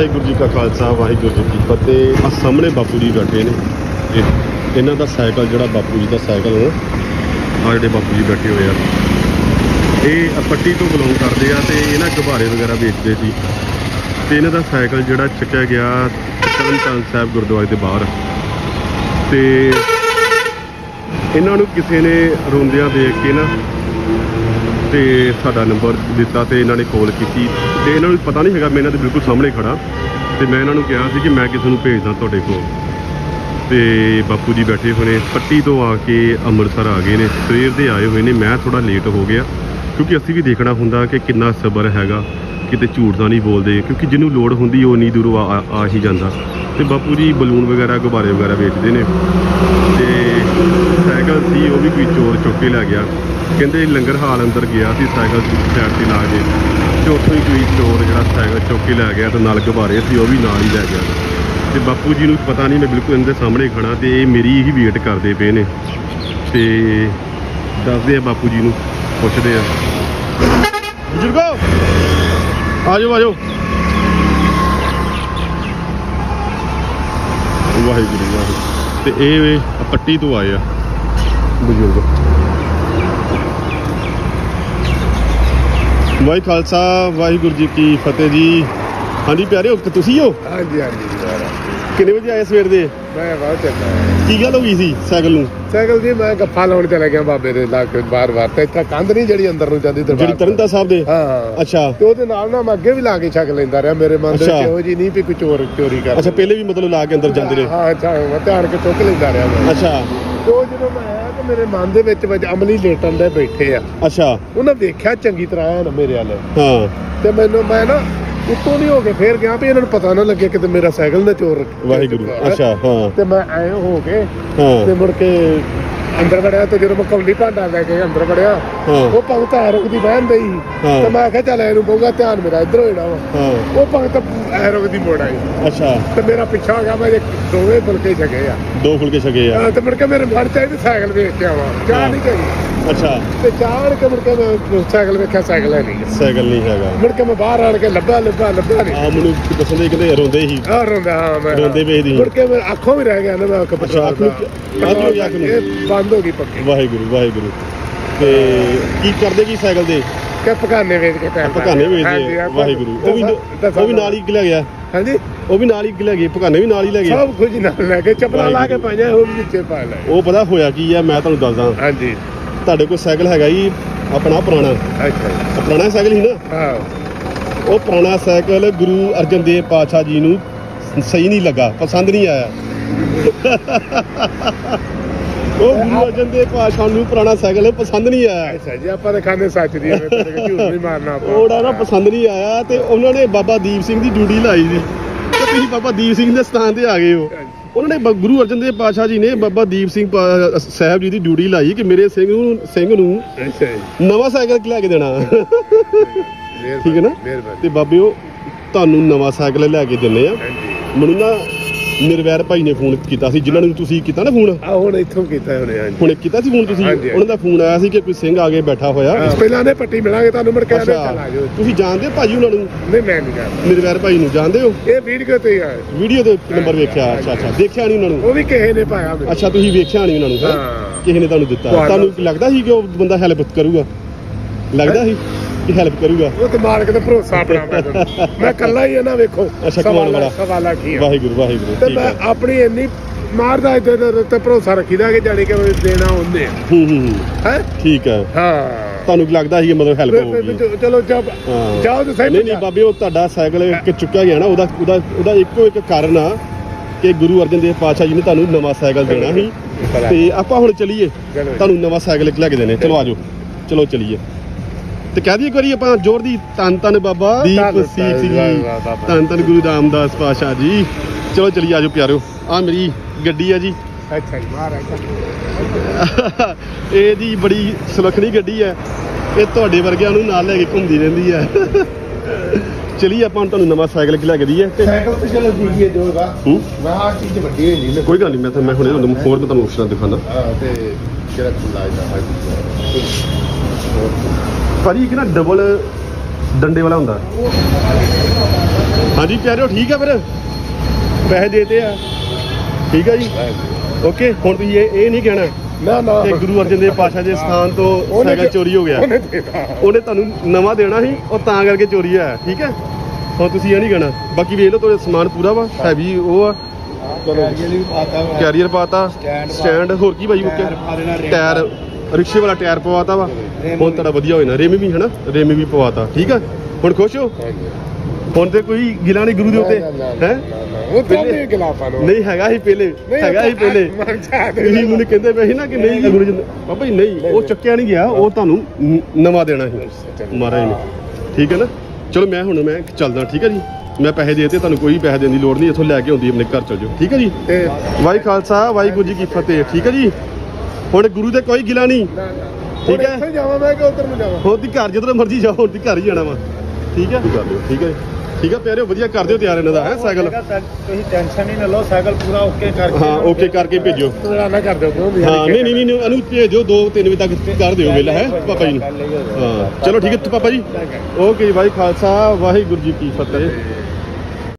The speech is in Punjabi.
वाहिगुरू जी का खालसा वाहिगुरू जी की फतेह। सामने बापू जी बैठे ने, इन्हों का साइकिल जोड़ा बापू जी का साइकिल है आ जोड़े बापू जी बैठे हुए हैं ये पट्टी तो बिलोंग करते हैं तो ये ना गुब्बारे वगैरह बेचते थे। तो इन्हों का साइकिल जोड़ा चुक्या गया तरनतारण साहिब गुरुद्वारे के बाहर। तो इन्हों किसी ने रोंदियां देख के ना तो साडा नंबर दिता तो इन्होंने कॉल की। तो इन्होंने पता नहीं है मैं इन्होंने बिल्कुल सामने खड़ा तो मैं इन्होंने कहा कि मैं किसी को भेजदा तुहाडे कोल। तो बापू जी बैठे हुए हैं पट्टी तो आके अमृतसर आ गए ने, सवेर दे आए हुए ने। मैं थोड़ा लेट हो गया क्योंकि असी भी देखना होंदा कि कितना सबर हैगा, किते झूठ दा नहीं बोलते क्योंकि जिन्हों लोड़ होंदी वो नहीं दूरों आ ही जाता। तो बापू जी बलून वगैरह गुब्बारे वगैरह बेचते हैं। तो साइकिल सी वो भी कोई चोर चुक के लै गया, कहते लंगर हाल अंदर गया सी साइकिल साइड से ला के, तो उत्थों ही कोई चोर जो साइकिल चुक के लै गया तो नाल गुब्बारे सी वो भी नाल ही लै गया। तो बापू जी को पता नहीं, मैं बिल्कुल इनके सामने खड़ा तो ये मेरी ही वेट करते पे ने। तो दसते हैं बापू जी को, पुछते हैं बुजुर्गो आ जाओ आ जाओ। वाहिगुरू वाहिगुरू। तो ये पट्टी तो आए बजुर्ग। वाहि खालसा वाहिगुरू जी की फतेह जी। हाँ जी प्यारे हो तुसी हो? हाँ जी हाँ जी। कितने बजे आए सवेर दे? मैं बहुत चंगा। की गल हो गई सी साइकिल नूं? साइकिल जी मैं गप्पा लाउण चला गया बाबे दे ला के बार-बार ते इत्था कंध नहीं जड़ी अंदर नूं जांदी दरबार ਜਿਹੜੀ ਤਰਨਤਾਰਨ ਸਾਹਿਬ ਦੇ। हाँ अच्छा ते ओदे नाल ना मैं अगे भी ला के छक लैंदा रहा। मेरे मन दे अच्छा। विच ਇਹੋ जी नहीं भी कोई चोरी कर। अच्छा पहले भी मतलब ला के अंदर जाते रहे? हाँ अच्छा मैं ध्यान के चुक लैंदा रहा मैं। अच्छा तो ਜਦੋਂ ਮੈਂ ਆਇਆ ਤੇ ਮੇਰੇ ਮਨ ਦੇ ਵਿੱਚ ਅਮਲੀ ਲੇਟਣ ਦੇ ਬੈਠੇ ਆ। अच्छा ਉਹਨਾਂ ਵੇਖਿਆ ਚੰਗੀ ਤਰ੍ਹਾਂ ਐਨ ਮੇਰੇ ਵੱਲ हाँ ਤੇ ਮੈਨੂੰ ਮੈਂ ਨਾ ਉੱਤੋਂ ਨਹੀਂ ਹੋ ਕੇ ਫੇਰ ਗਿਆ ਵੀ ਇਹਨਾਂ ਨੂੰ ਪਤਾ ਨਾ ਲੱਗੇ ਕਿਤੇ ਮੇਰਾ ਸਾਈਕਲ ਨਾ ਚੋਰ वाहिगुरू। अच्छा हाँ ਤੇ ਮੈਂ ਐ ਹੋ ਕੇ हाँ ਤੇ ਮੁੜ ਕੇ ਅੰਦਰ ਵੜਿਆ ਤੇ ਜਦੋਂ ਮੈਂ ਕੌਲੀ ਭਾਂਡਾ ਲੈ ਕੇ ਅੰਦਰ ਵੜਿਆ हाँ ਉਹ ਭਗਤ ਐਰੋਗ ਦੀ ਬਹਿਣ ਦਈ ਹਾਂ। ਤੇ ਮੈਂ ਕਿਹਾ ਚੱਲ ਇਹਨੂੰ ਬਹੂਗਾ ਧਿਆਨ ਮੇਰਾ ਇੱਧਰ ਹੋ ਜਾਣਾ ਵਾ। हाँ ਉਹ ਭਗਤ ਐਰੋਗ ਦੀ ਮੋੜ ਆਈ अच्छा ਤੇ ਮੇਰਾ ਪਿੱਛਾ ਹੋ ਗਿਆ। ਮੈਂ ਦੋਵੇਂ ਫੁਲਕੇ ਛਕੇ ਆ। दो फुलके छके आ। ਤੇ ਮੁੜ ਕੇ ਮੇਰੇ ਮਨ ਚ ਆਈ ਵੀ ਸਾਈਕਲ ਵੇਖ ਕੇ ਆਵਾਂ ਚਾਹ ਨਹੀਂ ਗਈ अच्छा ਤੇ ਚਾਹ ਕੇ ਮੁੜ ਕੇ ਮੈਂ ਸਾਈਕਲ ਵੇਖਿਆ ਸਾਈਕਲ ਹੈ ਨਹੀਂ। साइकिल नहीं हैगा। ਮੁੜ ਕੇ ਮੈਂ ਬਾਹਰ ਆਣ ਕੇ ਲੱਭਾ ਨਹੀਂ ਆ ਮੈਨੂੰ ਦੱਸਦੇ ਕਹਿੰਦੇ ਰੋਂਦੇ ਹੀ ਆ ਰੋਂਦਾ। ਹਾਂ ਮੈਂ ਰੋਂਦੇ ਪਏ ਸੀ। ਮੁੜ ਕੇ ਮੈਂ ਅੱਖੋਂ ਵੀ ਰਹਿ ਗਿਆ ਨਾ ਮੈਂ ਅੱਛਾ, ਅੱਖ ਨੂੰ- ਅੱਖ ਨੂੰ- ਅੱਖ ਨੂੰ। ਇਹ ਬੰਦ ਹੋ ਗਈ ਪੱਕੀ। ਵਾਹਿਗੁਰੂ ਵਾਹਿਗੁਰੂ। ਤੇ ਕੀ ਕਰਦੇ ਕੀ ਸਾਈਕਲ ਦੇ? ਕਿ ਪਕਾਨੇ ਵੇਚ ਕੇ ਟਾਈਮ ਪਕਾਨੇ ਵੇਚਦੇ ਆ। ਵਾਹਿਗੁਰੂ। ਉਹ ਵੀ ਨਾਲ ਹੀ ਲੈ ਗਿਆ? ਹਾਂਜੀ ਉਹ ਵੀ ਨਾਲ ਹੀ ਲੈ ਗਏ, ਪਕਾਨੇ ਵੀ ਨਾਲ ਹੀ ਲੈ ਗਏ? ਸਭ ਕੁਝ ਨਾਲ ਲੈ ਕੇ ਚੱਪਲਾਂ ਲਾ ਕੇ ਪਾਈਆਂ ਉਹ ਵੀ ਵਿੱਚੇ ਪਾ ਲੈ। ਉਹ ਪਤਾ ਹੋਇਆ ਕੀ ਹੈ ਮੈਂ ਤੁਹਾਨੂੰ ਦੱਸਦਾ। ਹਾਂਜੀ ਤੁਹਾਡੇ ਕੋਲ ਸਾਈਕਲ ਹੈਗਾ ਜੀ ਆਪਣਾ ਪੁਰਾਣਾ? ਅੱਛਾ ਜੀ। ਪੁਰਾਣਾ ਸਾਈਕਲ ਸੀ ਨਾ? ਹਾਂ ਉਹ ਪੁਰਾਣਾ ਸਾਈਕਲ ਗੁਰੂ ਅਰਜਨ ਦੇਵ ਪਾਤਸ਼ਾਹ ਜੀ ਨੂੰ ਸਹੀ ਨਹੀਂ ਲੱਗਾ, ਪਸੰਦ ਨਹੀਂ ਆਇਆ। ਉਹ ਗੁਰੂ ਅਰਜਨ ਦੇਵ ਪਾਤਸ਼ਾਹ ਨੂੰ ਪੁਰਾਣਾ ਸਾਈਕਲ ਪਸੰਦ ਨਹੀਂ ਆਇਆ। ਅੱਛਾ ਜੀ ਆਪਾਂ ਤਾਂ ਖਾਣੇ ਸੱਚ ਦੀ ਝੂਠ ਨਹੀਂ ਮਾਰਨਾ ਆਪਾਂ। ਉਹਦਾ ਨਾ ਪਸੰਦ ਨਹੀਂ ਆਇਆ ਤੇ ਉਹਨਾਂ ਨੇ ਬਾਬਾ ਦੀਪ ਸਿੰਘ ਦੀ ਡਿਊਟੀ ਲਾਈ ਸੀ ਤੇ ਤੁਸੀਂ ਬਾਬਾ ਦੀਪ ਸਿੰਘ ਦੇ ਸਥਾਨ ਤੇ ਆ ਗਏ ਹੋ। ਉਹਨਾਂ ਨੇ ਗੁਰੂ ਅਰਜਨ ਦੇਵ ਪਾਤਸ਼ਾਹ ਜੀ ਨੇ ਬਾਬਾ ਦੀਪ ਸਿੰਘ ਸਾਹਿਬ ਜੀ ਦੀ ਡਿਊਟੀ ਲਾਈ ਕਿ ਮੇਰੇ ਸਿੰਘ ਨੂੰ ਅੱਛਾ ਜੀ ਨਵਾਂ ਸਾਈਕਲ ਲੈ ਕੇ ਦੇਣਾ। ਠੀਕ ਹੈ ਨਾ? ਮਿਹਰਬਾਨੀ। ਤੇ ਬਾਬਿਓ ਤੁਹਾਨੂੰ ਨਵਾਂ ਸਾਈਕਲ ਲੈ ਕੇ ਦਿੰਨੇ ਆ। ਹਾਂਜੀ ਮੈਨੂੰ ਨਾ ਨਿਰਵੈਰ ਭਾਈ ਨੇ ਫੋਨ ਕੀਤਾ ਸੀ, ਜਿਨ੍ਹਾਂ ਨੂੰ ਤੁਸੀਂ ਕੀਤਾ ਨਾ ਫੋਨ, ਆ ਹੁਣ ਇੱਥੋਂ ਕੀਤਾ ਉਹਨੇ। ਹਾਂਜੀ ਹੁਣ ਕੀਤਾ ਸੀ ਫੋਨ ਤੁਸੀਂ? ਹਾਂਜੀ। ਉਹਨਾਂ ਦਾ ਫੋਨ ਆਇਆ ਸੀ ਕਿ ਕੋਈ ਸਿੰਘ ਆ ਕੇ ਬੈਠਾ ਹੋਇਆ। ਪਹਿਲਾਂ ਨੇ ਪੱਟੀ ਮਿਲਾਂਗੇ ਤੁਹਾਨੂੰ ਮੁੜ ਕੇ ਆਲੇ ਅੱਛਾ ਚੱਲ ਆ ਜਾਓ। ਤੁਸੀਂ ਜਾਣਦੇ ਹੋ ਭਾਜੀ ਉਹਨਾਂ ਨੂੰ? ਨਹੀਂ ਮੈਂ ਨਹੀਂ ਕਰਦਾ। ਨਿਰਵੈਰ ਭਾਈ ਨੂੰ ਜਾਣਦੇ ਹੋ? ਇਹ ਵੀਡੀਓ ਤੇ ਆ ਵੀਡੀਓ ਦੇ ਨੰਬਰ ਵੇਖਿਆ? ਅੱਛਾ ਅੱਛਾ ਦੇਖਿਆ ਨਹੀਂ ਉਹਨਾਂ ਨੂੰ? ਉਹ ਵੀ ਕਿਸੇ ਨੇ ਪਾਇਆ ਮੈਨੂੰ। ਅੱਛਾ ਤੁਸੀਂ ਵੇਖਿਆ ਨਹੀਂ ਉਹਨਾਂ ਨੂੰ? ਹੈਂ? ਹਾਂ ਕਿਸੇ ਨੇ ਤੁਹਾਨੂੰ ਦਿੱਤਾ? ਤੁਹਾਨੂੰ- ਤੁਹਾਨੂੰ ਲੱਗਦਾ ਸੀ ਕਿ ਉਹ ਬੰਦਾ ਹੈਲਪ ਕਰੂਗਾ? ਲੱਗਦਾ ਸੀ ਕਿ ਹੈਲਪ ਕਰੂਗਾ? ਉਹ ਤੇ ਮਾਲਕ ਤੇ ਭਰੋਸਾ ਆਪਣਾ ਮੈਂ ਇਕੱਲਾ ਹੀ ਆ ਨਾ ਵੇਖੋ। ਅੱਛਾ, ਕਮਾਉਣ ਵਾਲਾ। ਸਵਾਲਾ ਕੀ ਆ। ਵਾਹਿਗੁਰੂ ਵਾਹਿਗੁਰੂ। ਤੇ ਠੀਕ ਮੈਂ ਹੈ। ਆਪਣੀ ਇੰਨੀ ਮਾਰਦਾ ਇੱਥੇ ਤੇ ਭਰੋਸਾ ਰੱਖੀਦਾ ਕਿ ਜਾਣੀ ਕਿ ਦੇਣਾ ਉਹਨੇ ਹੂੰ ਹੈ। ਠੀਕ ਹੈ। ਹਾਂ ਤੁਹਾਨੂੰ ਲੱਗਦਾ ਸੀ ਕਿ ਮਤਲਬ ਹੈਲਪ ਹੋਊਗੀ? ਚਲੋ ਜਬ ਹਾਂ। ਜਾਓ ਤੇ ਸਹੀ। ਨਹੀਂ ਨਹੀਂ ਬਾਬੇ ਉਹ ਤੁਹਾਡਾ ਸਾਈਕਲ ਕਿ ਚੁੱਕਿਆ ਗਿਆ ਨਾ ਉਹਦਾ ਇੱਕੋ ਇੱਕ ਕਾਰਨ ਆ ਕਿ ਗੁਰੂ ਅਰਜਨ ਦੇਵ ਪਾਤਸ਼ਾਹ ਜੀ ਨੇ ਤੁਹਾਨੂੰ ਨਵਾਂ ਸਾਈਕਲ ਦੇਣਾ ਸੀ ਤੇ ਆਪਾਂ ਹੁਣ ਚਲੀਏ ਤੁਹਾਨੂੰ ਨਵਾਂ ਸਾਈਕਲ ਲੈ ਕੇ ਦੇਣੇ। ਚਲੋ ਆਜੋ ਚਲੋ ਚਲੀਏ ਤੇ ਕਹਿ ਦਈਏ ਇੱਕ ਵਾਰੀ ਆਪਾਂ ਜ਼ੋਰ ਦੀ ਧੰਨ ਧੰਨ ਬਾਬਾ ਦੀਪ ਸਿੰਘ ਜੀ, ਧੰਨ ਧੰਨ ਗੁਰੂ ਰਾਮਦਾਸ ਪਾਤਸ਼ਾਹ ਜੀ। ਚਲੋ ਚਲੀਏ ਆਜੋ ਪਿਆਰਿਓ। ਆ ਮੇਰੀ ਗੱਡੀ ਆ ਜੀ। ਅੱਛਾ ਜੀ ਮਹਾਰਾਜ ਇਹਦੀ ਬੜੀ ਸੁਲੱਖਣੀ ਗੱਡੀ ਹੈ, ਇਹ ਤੁਹਾਡੇ ਵਰਗਿਆਂ ਨੂੰ ਨਾਲ ਲੈ ਕੇ ਘੁੰਮਦੀ ਰਹਿੰਦੀ ਹੈ। ਚਲੀਏ ਆਪਾਂ ਤੁਹਾਨੂੰ ਨਵਾਂ ਸਾਈਕਲ ਲੈ ਕੇ ਦਈਏ। ਸਾਈਕਲ ਤੇ ਚਲੋ ਦੀਏ ਜੋਗਾ ਮੈਂ ਆ ਚੀਜ਼ ਵੱਡੀ ਹੋਈ ਨਹੀਂ। ਕੋਈ ਗੱਲ ਨਹੀਂ, ਮੈਂ ਹੁਣੇ ਤੁਹਾਨੂੰ ਹੋਰ ਮੈਂ ਤੁਹਾਨੂੰ ਆਪਸ਼ਨ ਦਿਖਾਣਾ। ਹਾਂ ਤੇ ਜਿਹੜਾ ਖੁੱਲਾ ਇਹਦਾ ਭਾਜੀ ਇੱਕ ਨਾ ਡਬਲ ਡੰਡੇ ਵਾਲਾ ਹੁੰਦਾ। ਹਾਂਜੀ ਪਿਆਰਿਓ ਠੀਕ ਆ ਫਿਰ ਪੈਸੇ ਦੇਤੇ ਆ ਠੀਕ ਆ ਜੀ ਓਕੇ ਹੁਣ ਤੁਸੀਂ ਇਹ ਨਹੀਂ ਕਹਿਣਾ ਨਾ ਕਿ ਗੁਰੂ ਅਰਜਨ ਦੇਵ ਪਾਤਸ਼ਾਹ ਦੇ ਸਥਾਨ ਤੋਂ ਸਾਈਕਲ ਚੋਰੀ ਹੋ ਗਿਆ ਉਹਨੇ ਦੇਤਾ ਉਹਨੇ ਤੁਹਾਨੂੰ ਨਵਾਂ ਦੇਣਾ ਸੀ ਉਹ ਤਾਂ ਕਰਕੇ ਚੋਰੀ ਹੋਇਆ ਠੀਕ ਹੈ ਹੁਣ ਤੁਸੀਂ ਇਹ ਨਹੀਂ ਕਹਿਣਾ ਬਾਕੀ ਵੇਖ ਲਓ ਤੁਹਾਡਾ ਸਮਾਨ ਪੂਰਾ ਵਾ ਹੈਵੀ ਉਹ ਆ ਕੈਰੀਅਰ ਪਾਤਾ ਸਟੈਂਡ ਹੋਰ ਕੀ ਭਾਈ ਟਾਇਰ ਰਿਕਸ਼ੇ ਵਾਲਾ ਟਾਇਰ ਪਵਾਤਾ ਵਾ ਹੁਣ ਤੁਹਾਡਾ ਵਧੀਆ ਹੋ ਜਾਣਾ ਰਿਮ ਵੀ ਹਨਾ ਰਿਮ ਵੀ ਪਵਾਤਾ ਠੀਕ ਆ ਹੁਣ ਖੁਸ਼ ਹੋ ਹੁਣ ਤੇ ਕੋਈ ਗਿਲਾ ਨਹੀਂ ਗੁਰੂ ਦੇ ਉੱਤੇ ਹੈ ਉਹ ਤਾਂ ਨਹੀਂ ਖਿਲਾਫਾ ਨੂੰ ਨਹੀਂ ਹੈਗਾ ਹੀ ਪਹਿਲੇ ਹੈਗਾ ਹੀ ਪਹਿਲੇ ਤੁਸੀਂ ਮੈਨੂੰ ਕਹਿੰਦੇ ਪਏ ਸੀ ਨਾ ਕਿ ਨਹੀਂ ਗੁਰੂ ਜੀ ਬਾਬਾ ਜੀ ਨਹੀਂ ਉਹ ਚੱਕਿਆ ਨਹੀਂ ਗਿਆ ਉਹ ਤੁਹਾਨੂੰ ਨਵਾਂ ਦੇਣਾ ਸੀ ਮਹਾਰਾਜ ਨੇ ਠੀਕ ਹੈ ਨਾ ਚਲੋ ਮੈਂ ਚੱਲਦਾ ਠੀਕ ਹੈ ਜੀ ਮੈਂ ਪੈਸੇ ਦੇ ਦਿੱਤੇ ਤੁਹਾਨੂੰ ਕੋਈ ਪੈਸੇ ਦੇਣ ਦੀ ਲੋੜ ਨਹੀਂ ਇੱਥੋਂ ਲੈ ਕੇ ਆਉਂਦੀ ਆਪਣੇ ਘਰ ਚਲ ਜਾਓ ਠੀਕ ਹੈ ਜੀ ਵਾਹਿ ਖਾਲਸਾ ਵਾਹਿਗੁਰੂ ਜੀ ਕੀ ਫਤਿਹ ਠੀਕ ਹੈ ਜੀ ਹੁਣ ਗੁਰੂ ਦੇ ਕੋਈ ਗਿਲਾ ਨਹੀਂ ਠੀਕ ਹੈ ਇੱਥੇ ਜਾਵਾਂ ਮੈਂ ਕਿ ਉਧਰ ਨੂੰ ਜਾਵਾਂ ਹੋਰ ਦੀ ਘਰ ਜਦੋਂ ਮਰਜ਼ੀ ਜਾਓ ਹੋਰ ਦੀ ਘਰ ਹੀ ਜਾਣਾ ਵਾ ਠੀਕ ਹੈ ਕਰ ਦਿਓ ਠੀਕ ਹੈ ਠੀਕ ਹੈ ਪਿਆਰਿਓ ਵਧੀਆ ਕਰ ਦਿਓ ਤਿਆਰ ਇਹਨਾਂ ਦਾ ਹੈ ਸਾਈਕਲ ਤੁਸੀਂ ਟੈਨਸ਼ਨ ਹੀ ਨਾ ਲਓ ਸਾਈਕਲ ਪੂਰਾ ਓਕੇ ਕਰਕੇ ਹਾਂ ਓਕੇ ਕਰਕੇ ਭੇਜੋ ਨਾ ਕਰ ਦਿਓ ਕਿਉਂ ਵੀ ਹਾਂ ਨਹੀਂ ਇਹਨੂੰ ਭੇਜੋ 2-3 ਵਜੇ ਤੱਕ ਕਰ ਦਿਓ ਵੇਲਾ ਹੈ ਪਾਪਾ ਜੀ ਨੂੰ ਹਾਂ ਚਲੋ ਠੀਕ ਹੈ ਪਾਪਾ ਜੀ ਓਕੇ ਜੀ ਭਾਈ ਖਾਲਸਾ ਵਾਹਿਗੁਰੂ ਜੀ ਕੀ ਫਤਿਹ